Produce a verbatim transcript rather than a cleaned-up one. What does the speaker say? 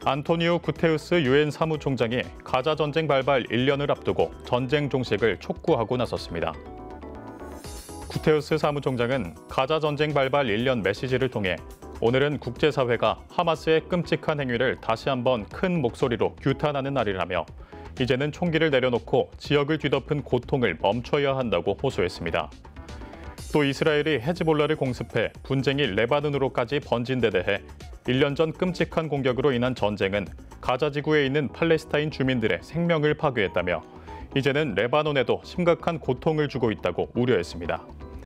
안토니오 구테우스 유엔 사무총장이 가자 전쟁 발발 일 년을 앞두고 전쟁 종식을 촉구하고 나섰습니다. 구테우스 사무총장은 가자 전쟁 발발 일 년 메시지를 통해 오늘은 국제사회가 하마스의 끔찍한 행위를 다시 한번 큰 목소리로 규탄하는 날이라며 이제는 총기를 내려놓고 지역을 뒤덮은 고통을 멈춰야 한다고 호소했습니다. 또 이스라엘이 헤즈볼라를 공습해 분쟁이 레바논으로까지 번진 데 대해 일 년 전 끔찍한 공격으로 인한 전쟁은 가자 지구에 있는 팔레스타인 주민들의 생명을 파괴했다며 이제는 레바논에도 심각한 고통을 주고 있다고 우려했습니다.